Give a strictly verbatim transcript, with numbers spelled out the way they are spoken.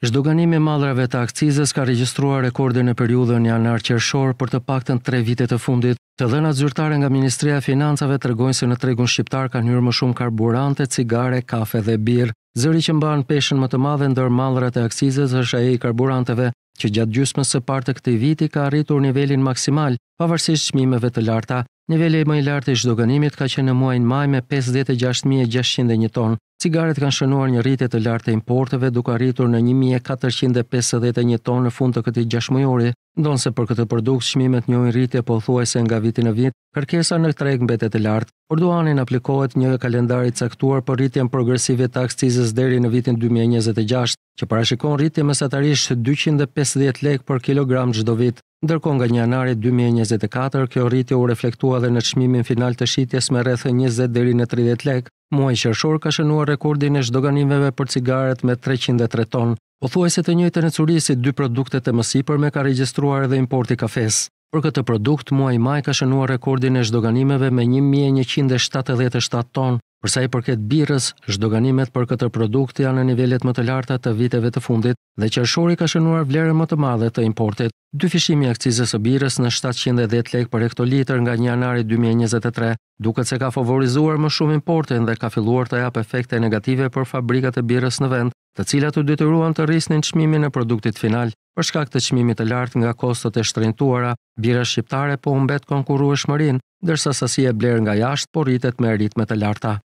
Zhdoganimi i mallrave të akcizës ka regjistruar rekorde në periudhën janar-qershor për të paktën tre vite të fundit. Të dhënat zyrtare nga Ministria e Financave tregojnë se në tregun shqiptar kanë hyrë më shumë karburante, cigare, kafe dhe birë. Zëri që mban peshën më të madhe ndër mallrat e akcizës është ai i karburanteve, që gjatë gjysmës së parë të këtij viti ka arritur nivelin maksimal, pavarësisht çmimeve të larta. Niveli më i lartë i zhdoganimit ka qenë në muajin maj me pesëdhjetë e gjashtë mijë e gjashtëqind e një tonë. Cigaret kanë shënuar një rritje të lartë të importeve duke arritur në një mijë e katërqind e pesëdhjetë e një tonë në fund të këtij gjashtë-mujori, ndonse për këtë produkt çmimet njohin rritje pothuajse nga viti në vit. Kërkesa në treg mbetet e lartë. Erdoganin aplikohet një kalendar i caktuar për rritjen progresive të akcizës deri në vitin dy mijë e njëzet e gjashtë, që parashikon rritje mesatarisht dyqind e pesëdhjetë lekë për kilogram çdo vit. Ndërkohë nga një janari dy mijë e njëzet e katër, kjo rritje u reflektua edhe në çmimin final të shitjes me rreth njëzet deri në tridhjetë lekë. Muaji qershor ka shënuar rekordin e zhdoganimeve për cigaret me treqind e tre tonë. Pothuajse të njëjtën e curisit dy produktet e mësipërme ka regjistruar edhe importi kafes. Për këtë produkt, muaji maj ka shënuar rekordin e zhdoganimeve me një mijë e njëqind e shtatëdhjetë e shtatë tonë. Për sa i përket birrës, zhdoganimet për këtë produkt janë në nivelet më të larta të viteve të fundit dhe qershori ka shënuar vlerën më të madhe të importit. Dyfishimi i akcizës së birrës në shtatëqind e dhjetë lekë për hektolitër nga një janari dy mijë e njëzet e tre, duket se ka favorizuar më shumë importin dhe ka filluar të japë efekte negative për fabrikat e birrës në vend, të cilat u detyruan të rrisnin çmimin e produktit final. Për shkak të çmimit të lartë nga kostot e shtrenjtuara, bira shqiptare po humbet konkurrueshmërinë, ndërsa sasia e blerë nga jashtë po rritet me ritme të larta.